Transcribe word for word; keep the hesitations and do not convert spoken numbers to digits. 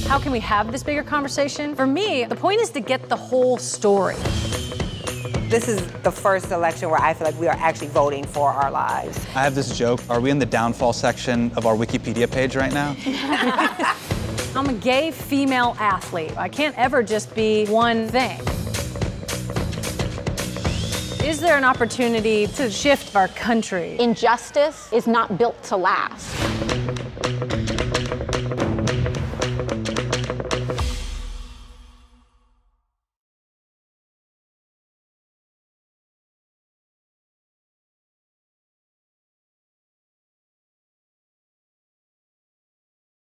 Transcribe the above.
How can we have this bigger conversation? For me, the point is to get the whole story. This is the first election where I feel like we are actually voting for our lives. I have this joke. Are we in the downfall section of our Wikipedia page right now? I'm a gay female athlete. I can't ever just be one thing. Is there an opportunity to shift our country? Injustice is not built to last.